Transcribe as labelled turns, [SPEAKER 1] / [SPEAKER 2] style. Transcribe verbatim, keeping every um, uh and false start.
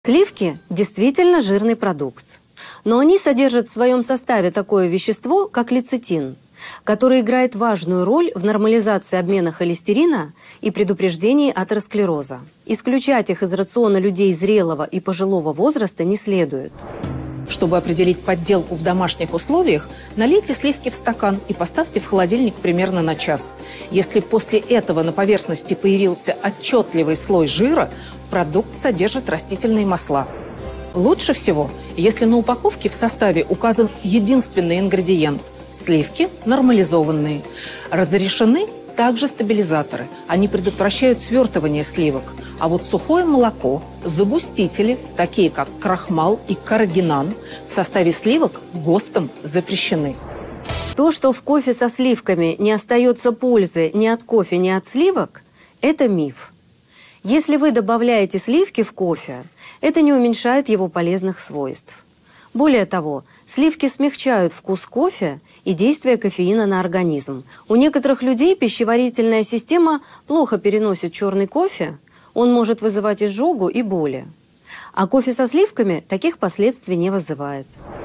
[SPEAKER 1] Сливки действительно жирный продукт, но они содержат в своем составе такое вещество, как лецитин, который играет важную роль в нормализации обмена холестерина и предупреждении атеросклероза. Исключать их из рациона людей зрелого и пожилого возраста не следует.
[SPEAKER 2] Чтобы определить подделку в домашних условиях, налейте сливки в стакан и поставьте в холодильник примерно на час. Если после этого на поверхности появился отчетливый слой жира, продукт содержит растительные масла. Лучше всего, если на упаковке в составе указан единственный ингредиент – сливки нормализованные. Разрешены также стабилизаторы. Они предотвращают свертывание сливок. А вот сухое молоко, загустители, такие как крахмал и каррагинан, в составе сливок ГОСТом запрещены.
[SPEAKER 1] То, что в кофе со сливками не остается пользы ни от кофе, ни от сливок – это миф. Если вы добавляете сливки в кофе, это не уменьшает его полезных свойств. Более того, сливки смягчают вкус кофе и действие кофеина на организм. У некоторых людей пищеварительная система плохо переносит черный кофе, он может вызывать изжогу и боли. А кофе со сливками таких последствий не вызывает.